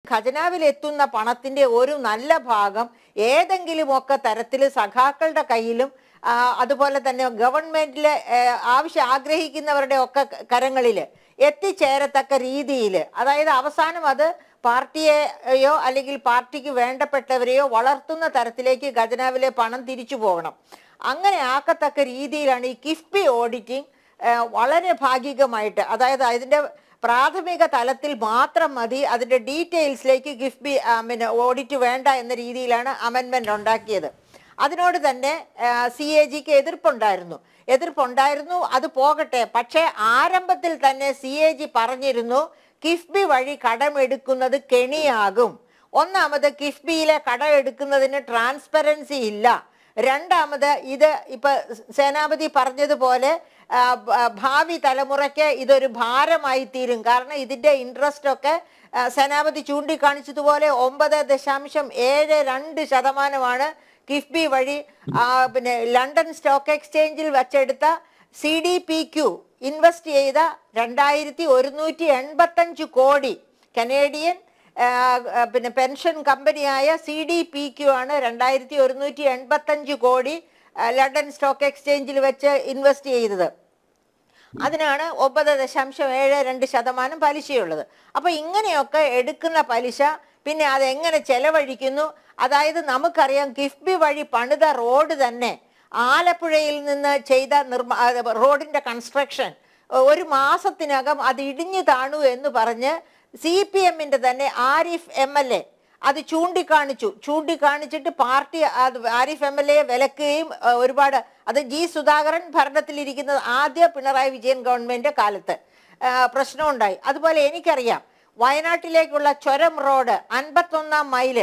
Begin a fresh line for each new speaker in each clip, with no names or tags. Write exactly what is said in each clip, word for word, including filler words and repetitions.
ഖജനാവിലെത്തുന്ന പണത്തിന്റെ ഒരു നല്ല ഭാഗം ഏതെങ്കിലുമൊക്കെ തരത്തിൽ സഖാക്കളുടെ കയ്യിലും അതുപോലെ തന്നെ ഗവൺമെന്റിലെ ആവശ്യം ആഗ്രഹിക്കുന്നവരുടെ ഒക്കെ കരങ്ങളിൽ എത്തിച്ചേരത്തക്ക രീതിയിൽ, അതായത് അവസാനം അത് പാർട്ടിയെയോ അല്ലെങ്കിൽ പാർട്ടിക്ക് വേണ്ടപ്പെട്ടവരെയോ വളർത്തുന്ന തരത്തിലേക്ക് ഖജനാവിലെ പണം തിരിച്ചു പോകണം. അങ്ങനെ ആക്കത്തക്ക രീതിയിലാണ് ഈ കിഫ്ബി ഓഡിറ്റിംഗ് വളരെ ഭാഗികമായിട്ട്, അതായത് അതിൻ്റെ പ്രാഥമിക തലത്തിൽ മാത്രം മതി, അതിൻ്റെ ഡീറ്റെയിൽസിലേക്ക് കിഫ്ബി പിന്നെ ഓഡിറ്റ് വേണ്ട എന്ന രീതിയിലാണ് അമെൻമെൻറ്റ് ഉണ്ടാക്കിയത്. അതിനോട് തന്നെ സി എ ജിക്ക് എതിർപ്പുണ്ടായിരുന്നു എതിർപ്പുണ്ടായിരുന്നു അത് പോകട്ടെ. പക്ഷേ ആരംഭത്തിൽ തന്നെ സി എ ജി പറഞ്ഞിരുന്നു കിഫ്ബി വഴി കടമെടുക്കുന്നത് കെണിയാകും. ഒന്നാമത് കിഫ്ബിയിലെ കടം എടുക്കുന്നതിന് ട്രാൻസ്പെറൻസി ഇല്ല. രണ്ടാമത് ഇത് ഇപ്പൊ സേനാപതി പറഞ്ഞതുപോലെ ഭാവി തലമുറയ്ക്ക് ഇതൊരു ഭാരമായി തീരും. കാരണം ഇതിന്റെ ഇൻട്രസ്റ്റ് ഒക്കെ സേനാപതി ചൂണ്ടിക്കാണിച്ചതുപോലെ ഒമ്പത് ദശാംശം ഏഴ് രണ്ട് ശതമാനമാണ് കിഫ്ബി വഴി പിന്നെ ലണ്ടൻ സ്റ്റോക്ക് എക്സ്ചേഞ്ചിൽ വെച്ചെടുത്ത C D P Q invest ചെയ്ത രണ്ടായിരത്തി ഒരുന്നൂറ്റി എൺപത്തഞ്ച് കോടി കനേഡിയൻ പിന്നെ പെൻഷൻ കമ്പനിയായ സി ഡി പി ക്യു ആണ് രണ്ടായിരത്തി ഒരുന്നൂറ്റി എൺപത്തഞ്ച് കോടി ലണ്ടൻ സ്റ്റോക്ക് എക്സ്ചേഞ്ചിൽ വെച്ച് ഇൻവെസ്റ്റ് ചെയ്തത്. അതിനാണ് ഒമ്പത് ദശാംശം ഏഴ് രണ്ട് ശതമാനം പലിശയുള്ളത്. അപ്പൊ ഇങ്ങനെയൊക്കെ എടുക്കുന്ന പലിശ പിന്നെ അതെങ്ങനെ ചെലവഴിക്കുന്നു? അതായത് നമുക്കറിയാം കിഫ്ബി വഴി പണിത റോഡ് തന്നെ ആലപ്പുഴയിൽ നിന്ന് ചെയ്ത നിർമ്മാ റോഡിന്റെ കൺസ്ട്രക്ഷൻ ഒരു മാസത്തിനകം അത് ഇടിഞ്ഞു താണു എന്ന് പറഞ്ഞ് സി പി എമ്മിന്റെ തന്നെ ആരിഫ് എം എൽ എ അത് ചൂണ്ടിക്കാണിച്ചു. ചൂണ്ടിക്കാണിച്ചിട്ട് party Arif M L A വിലക്കുകയും ഒരുപാട്, അത് ജി സുധാകരൻ ഭരണത്തിലിരിക്കുന്നത് ആദ്യ പിണറായി വിജയൻ ഗവൺമെന്റ് കാലത്ത് പ്രശ്നമുണ്ടായി. അതുപോലെ എനിക്കറിയാം വയനാട്ടിലേക്കുള്ള ചുരം റോഡ് അൻപത്തൊന്നാം മൈല്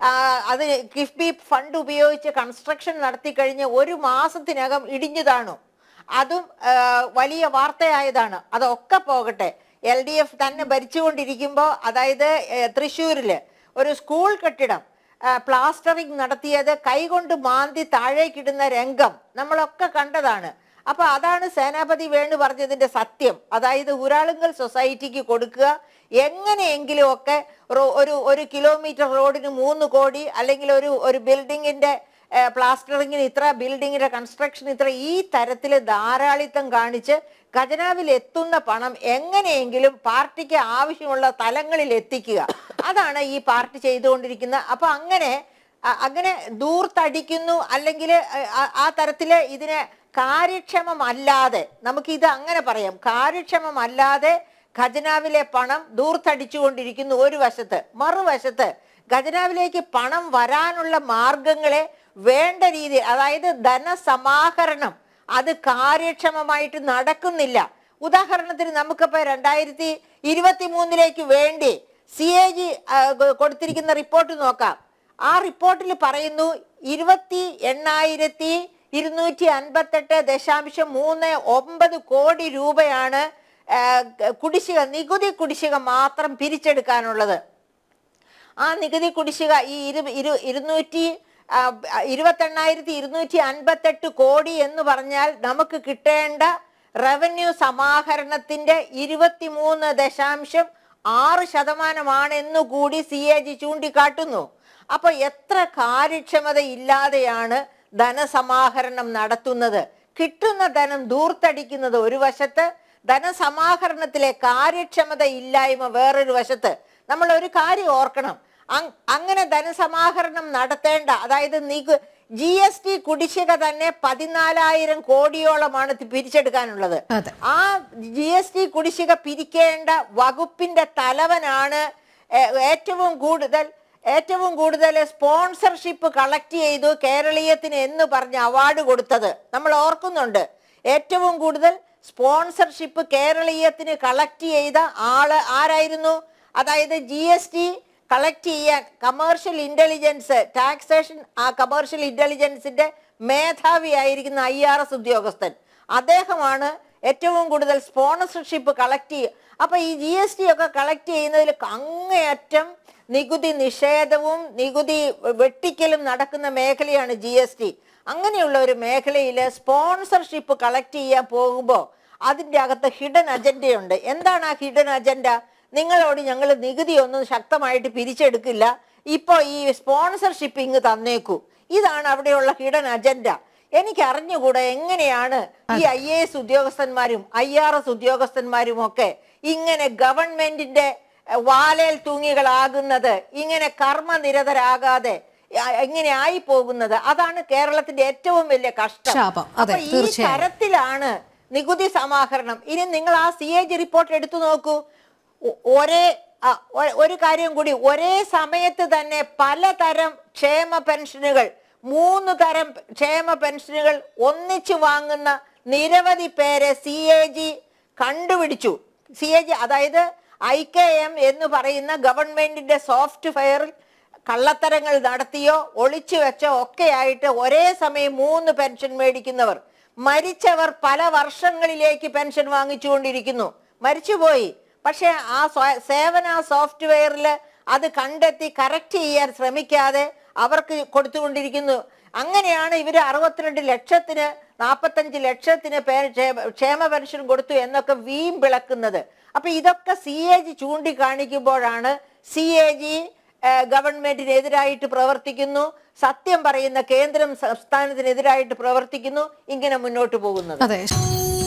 അത് കിഫ്ബി ഫണ്ട് ഉപയോഗിച്ച് കൺസ്ട്രക്ഷൻ നടത്തി കഴിഞ്ഞ് ഒരു മാസത്തിനകം ഇടിഞ്ഞു താണു. അതും വലിയ വാർത്തയായതാണ്. അതൊക്കെ പോകട്ടെ, എൽ ഡി എഫ് തന്നെ ഭരിച്ചുകൊണ്ടിരിക്കുമ്പോൾ അതായത് തൃശ്ശൂരില് ഒരു സ്കൂൾ കെട്ടിടം പ്ലാസ്റ്ററിങ് നടത്തിയത് കൈകൊണ്ട് മാന്തി താഴേക്കിടുന്ന രംഗം നമ്മളൊക്കെ കണ്ടതാണ്. അപ്പൊ അതാണ് സേനാപതി വേണു പറഞ്ഞതിന്റെ സത്യം. അതായത് ഊരാളുങ്കൽ സൊസൈറ്റിക്ക് കൊടുക്കുക, എങ്ങനെയെങ്കിലും ഒക്കെ ഒരു ഒരു കിലോമീറ്റർ റോഡിന് മൂന്ന് കോടി അല്ലെങ്കിൽ ഒരു ഒരു ബിൽഡിങ്ങിന്റെ പ്ലാസ്റ്ററിങ്ങിന് ഇത്ര, ബിൽഡിങ്ങിന്റെ കൺസ്ട്രക്ഷൻ ഇത്ര, ഈ തരത്തിൽ ധാരാളിത്തം കാണിച്ച് ഖജനാവിൽ എത്തുന്ന പണം എങ്ങനെയെങ്കിലും പാർട്ടിക്ക് ആവശ്യമുള്ള തലങ്ങളിൽ എത്തിക്കുക. അതാണ് ഈ പാർട്ടി ചെയ്തുകൊണ്ടിരിക്കുന്നത്. അപ്പൊ അങ്ങനെ അങ്ങനെ ദൂർത്തടിക്കുന്നു അല്ലെങ്കിൽ ആ തരത്തില് ഇതിനെ കാര്യക്ഷമമല്ലാതെ, നമുക്ക് ഇത് അങ്ങനെ പറയാം, കാര്യക്ഷമമല്ലാതെ ഖജനാവിലെ പണം ദൂർത്തടിച്ചുകൊണ്ടിരിക്കുന്നു ഒരു വശത്ത്. മറുവശത്ത് ഖജനാവിലേക്ക് പണം വരാനുള്ള മാർഗങ്ങളെ വേണ്ട രീതി, അതായത് ധനസമാഹരണം അത് കാര്യക്ഷമമായിട്ട് നടക്കുന്നില്ല. ഉദാഹരണത്തിന് നമുക്കിപ്പോ രണ്ടായിരത്തി ഇരുപത്തി മൂന്നിലേക്ക് വേണ്ടി സി എ ജി കൊടുത്തിരിക്കുന്ന റിപ്പോർട്ട് നോക്കാം. ആ റിപ്പോർട്ടിൽ പറയുന്നു ഇരുപത്തി എണ്ണായിരത്തി ഇരുന്നൂറ്റി അൻപത്തെട്ട് ദശാംശം മൂന്ന് ഒമ്പത് കോടി രൂപയാണ് കുടിശ്ശിക, നികുതി കുടിശ്ശിക മാത്രം പിരിച്ചെടുക്കാനുള്ളത്. ആ നികുതി കുടിശ്ശിക ഈ ഇരു ഇരു ഇരുന്നൂറ്റി ഇരുപത്തി എണ്ണായിരത്തി ഇരുന്നൂറ്റി അൻപത്തെട്ട് കോടി എന്ന് പറഞ്ഞാൽ നമുക്ക് കിട്ടേണ്ട റവന്യൂ സമാഹരണത്തിന്റെ ഇരുപത്തി മൂന്ന് ദശാംശം ആറ് ശതമാനമാണെന്നു കൂടി സി എ ജി ചൂണ്ടിക്കാട്ടുന്നു. അപ്പൊ എത്ര കാര്യക്ഷമത ഇല്ലാതെയാണ് ധനസമാഹരണം നടത്തുന്നത്. കിട്ടുന്ന ധനം ദൂർത്തടിക്കുന്നത് ഒരു വശത്ത്, ധനസമാഹരണത്തിലെ കാര്യക്ഷമത ഇല്ലായ്മ വേറൊരു വശത്ത്. നമ്മൾ ഒരു കാര്യം ഓർക്കണം, അങ്ങനെ ധനസമാഹരണം നടത്തേണ്ട, അതായത് നികു ജി എസ് ടി കുടിശ്ശിക തന്നെ പതിനാലായിരം കോടിയോളമാണ് പിരിച്ചെടുക്കാനുള്ളത്. ആ ജി എസ് ടി കുടിശ്ശിക പിരിക്കേണ്ട വകുപ്പിന്റെ തലവനാണ് ഏറ്റവും കൂടുതൽ ഏറ്റവും കൂടുതൽ സ്പോൺസർഷിപ്പ് കളക്ട് ചെയ്തു കേരളീയത്തിന് എന്ന് പറഞ്ഞ് അവാർഡ് കൊടുത്തത് നമ്മൾ ഓർക്കുന്നുണ്ട്. ഏറ്റവും കൂടുതൽ സ്പോൺസർഷിപ്പ് കേരളീയത്തിന് കളക്ട് ചെയ്ത ആള് ആരായിരുന്നു? അതായത് ജി എസ് ടി കളക്ട് ചെയ്യാൻ കമേഴ്ഷ്യൽ ഇന്റലിജൻസ്, ടാക്സേഷൻ ആ കമേഴ്ഷ്യൽ ഇന്റലിജൻസിന്റെ മേധാവിയായിരിക്കുന്ന ഐ ആർ എസ് ഉദ്യോഗസ്ഥൻ, അദ്ദേഹമാണ് ഏറ്റവും കൂടുതൽ സ്പോൺസർഷിപ്പ് കളക്ട് ചെയ്യുക. അപ്പൊ ഈ ജി എസ് ടി ഒക്കെ കളക്ട് ചെയ്യുന്നതിൽ അങ്ങേയറ്റം നികുതി നിഷേധവും നികുതി വെട്ടിക്കലും നടക്കുന്ന മേഖലയാണ് ജി എസ് ടി. അങ്ങനെയുള്ള ഒരു മേഖലയിൽ സ്പോൺസർഷിപ്പ് കളക്ട് ചെയ്യാൻ പോകുമ്പോൾ അതിൻ്റെ അകത്ത് ഹിഡൻ അജണ്ടയുണ്ട്. എന്താണ് ആ ഹിഡൻ അജണ്ട? നിങ്ങളോട് ഞങ്ങൾ നികുതി ഒന്നും ശക്തമായിട്ട് പിരിച്ചെടുക്കില്ല, ഇപ്പൊ ഈ സ്പോൺസർഷിപ്പിങ് തന്നേക്കൂ. ഇതാണ് അവിടെയുള്ള ഹിഡൻ അജണ്ട. എനിക്ക് അറിഞ്ഞുകൂടെ എങ്ങനെയാണ് ഈ ഐ എ എസ് ഉദ്യോഗസ്ഥന്മാരും ഐ ആർ എസ് ഉദ്യോഗസ്ഥന്മാരും ഒക്കെ ഇങ്ങനെ ഗവൺമെന്റിന്റെ വാലയിൽ തൂങ്ങികളാകുന്നത്, ഇങ്ങനെ കർമ്മനിരതരാകാതെ ഇങ്ങനെ ആയി പോകുന്നത്. അതാണ് കേരളത്തിന്റെ ഏറ്റവും വലിയ കഷ്ടം. അപ്പൊ ഈ തരത്തിലാണ് നികുതി സമാഹരണം. ഇനി നിങ്ങൾ ആ സി എ ജി റിപ്പോർട്ട് എടുത്തു നോക്കൂ. ഒരേ ഒരു കാര്യം കൂടി, ഒരേ സമയത്ത് തന്നെ പലതരം ക്ഷേമ പെൻഷനുകൾ, മൂന്ന് തരം ക്ഷേമ പെൻഷനുകൾ ഒന്നിച്ചു വാങ്ങുന്ന നിരവധി പേരെ സി എ ജി കണ്ടുപിടിച്ചു. സി എ ജി അതായത് ഐ കെ എം എന്ന് പറയുന്ന ഗവൺമെന്റിന്റെ സോഫ്റ്റ്വെയറിൽ കള്ളത്തരങ്ങൾ നടത്തിയോ ഒളിച്ചു വെച്ചോ ഒക്കെ ആയിട്ട് ഒരേ സമയം മൂന്ന് പെൻഷൻ മേടിക്കുന്നവർ, മരിച്ചവർ പല വർഷങ്ങളിലേക്ക് പെൻഷൻ വാങ്ങിച്ചുകൊണ്ടിരിക്കുന്നു. മരിച്ചുപോയി, പക്ഷെ ആ സേവന സോഫ്റ്റ്വെയറിൽ അത് കണ്ടെത്തി കറക്റ്റ് ചെയ്യാൻ ശ്രമിക്കാതെ അവർക്ക് കൊടുത്തുകൊണ്ടിരിക്കുന്നു. അങ്ങനെയാണ് ഇവർ അറുപത്തിരണ്ട് ലക്ഷത്തിന് നാൽപ്പത്തഞ്ച് ലക്ഷത്തിന് ക്ഷേമ പെൻഷൻ കൊടുത്തു എന്നൊക്കെ വീമ്പിളക്കുന്നത്. അപ്പൊ ഇതൊക്കെ സി എ ജി ചൂണ്ടിക്കാണിക്കുമ്പോഴാണ് സി എ ജി ഗവൺമെന്റിനെതിരായിട്ട് പ്രവർത്തിക്കുന്നു, സത്യം പറയുന്ന കേന്ദ്രം സംസ്ഥാനത്തിനെതിരായിട്ട് പ്രവർത്തിക്കുന്നു, ഇങ്ങനെ മുന്നോട്ട് പോകുന്നത്.